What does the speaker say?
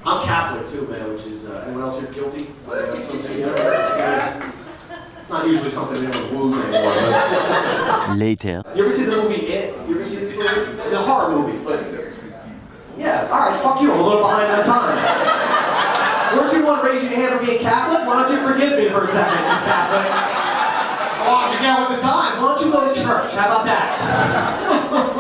I'm Catholic too, man, which is, anyone else here guilty? It's not usually something anyone woos anymore. But... Later. You ever see the movie It? You ever see this movie? It's a horror movie, but... Yeah, alright, fuck you, I'm a little behind that time. Weren't you one raising your hand for being Catholic? Why don't you forgive me for a second, Miss Catholic? Why don't you get with the time? Why don't you go to church? How about that?